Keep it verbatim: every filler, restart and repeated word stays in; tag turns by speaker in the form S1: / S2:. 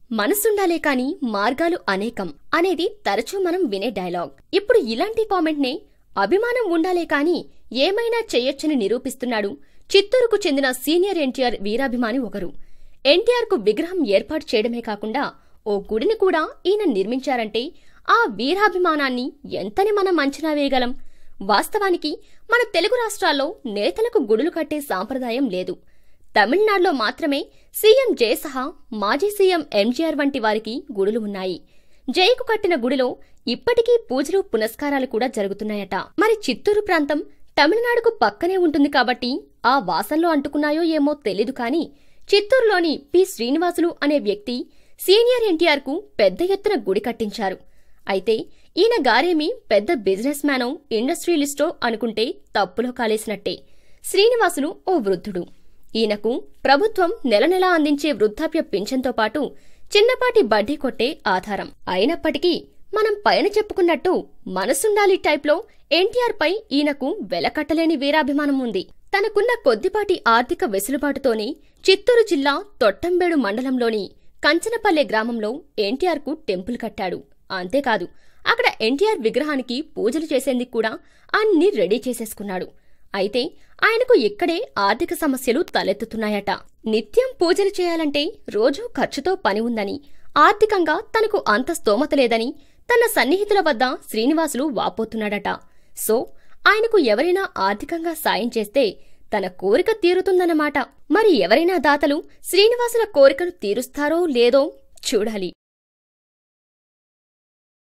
S1: మనసుండాలే కాని మార్గాలు అనేకం అనేది తరచూ మనం వినే డైలాగ్. ఇప్పుడు ఇలాంటి కామెంట్ నే అభిమానం ఉండాలే కాని ఏమైనా చెయ్యొచ్చని నిరూపిస్తున్నాడు చిత్తూరుకు చెందిన సీనియర్ ఎన్టీఆర్ వీరాభిమాని ఒకరు. ఎన్టీఆర్ కు విగ్రహం ఏర్పాటు చేయడమే కాకుండా ఓ గుడిని కూడా ఈయన నిర్మించారంటే ఆ వీరాభిమానాన్ని ఎంతని మనం అంచనా వేయగలం? వాస్తవానికి మన తెలుగు రాష్ట్రాల్లో నేతలకు గుడులు కట్టే సాంప్రదాయం లేదు. తమిళనాడులో మాత్రమే సీఎం జయ సహా మాజీ సీఎం ఎంజీఆర్ వంటి వారికి గుడులు ఉన్నాయి. జయకు కట్టిన గుడిలో ఇప్పటికీ పూజలు పునస్కారాలు కూడా జరుగుతున్నాయట. మరి చిత్తూరు ప్రాంతం తమిళనాడుకు పక్కనే ఉంటుంది కాబట్టి ఆ వాసనలో అంటుకున్నాయో ఏమో తెలీదు కానీ చిత్తూరులోని పి శ్రీనివాసులు అనే వ్యక్తి సీనియర్ ఎన్టీఆర్ కు పెద్ద ఎత్తున గుడి కట్టించారు. అయితే ఈయన గారేమి పెద్ద బిజినెస్ మ్యానో ఇండస్ట్రియలిస్టో అనుకుంటే తప్పులో కాలేసినట్టే. శ్రీనివాసులు ఓ వృద్ధుడు. ఈయనకు ప్రభుత్వం నెల నెలా అందించే వృద్ధాప్య పింఛన్తో పాటు చిన్నపాటి బడ్డీ కొట్టే ఆధారం. అయినప్పటికీ మనం పైన చెప్పుకున్నట్టు మనసుండాలి టైప్లో ఎన్టీఆర్ పై ఈయనకు వెలకట్టలేని వీరాభిమానం ఉంది. తనకున్న కొద్దిపాటి ఆర్థిక వెసులుబాటుతోనే చిత్తూరు జిల్లా తొట్టంబేడు మండలంలోని కంచనపల్లె గ్రామంలో ఎన్టీఆర్ కు టెంపుల్ కట్టాడు. అంతేకాదు అక్కడ ఎన్టీఆర్ విగ్రహానికి పూజలు చేసేందుకు కూడా అన్ని రెడీ చేసేసుకున్నాడు. అయితే ఆయనకు ఇక్కడే ఆర్థిక సమస్యలు తలెత్తుతున్నాయట. నిత్యం పూజలు చేయాలంటే రోజూ ఖర్చుతో పని ఉందని, ఆర్థికంగా తనకు అంత స్తోమత లేదని తన సన్నిహితుల వద్ద శ్రీనివాసులు వాపోతున్నాడట. సో ఆయనకు ఎవరైనా ఆర్థికంగా సాయం చేస్తే తన కోరిక తీరుతుందన్నమాట. మరి ఎవరైనా దాతలు శ్రీనివాసుల కోరికను తీరుస్తారో లేదో చూడాలి.